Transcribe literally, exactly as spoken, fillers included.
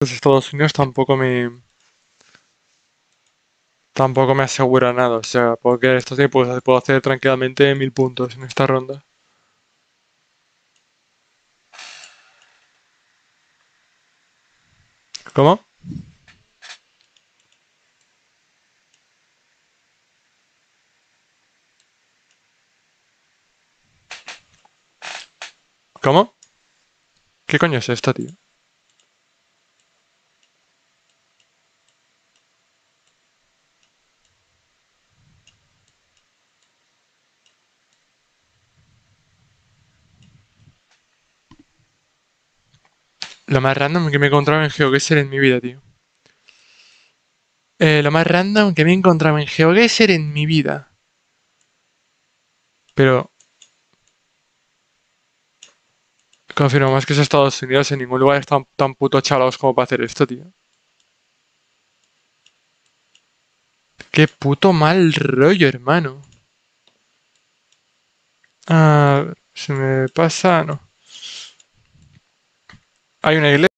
Los Estados Unidos tampoco me... Tampoco me asegura nada, o sea, porque esto sí puedo, puedo hacer tranquilamente mil puntos en esta ronda. ¿Cómo? ¿Cómo? ¿Qué coño es esto, tío? Lo más random que me he encontrado en GeoGuessr en mi vida, tío. Eh, lo más random que me he encontrado en GeoGuessr en mi vida. Pero confirmo más que es Estados Unidos, en ningún lugar están tan puto chalados como para hacer esto, tío. Qué puto mal rollo, hermano. Ah, se me pasa, no. Hay una iglesia.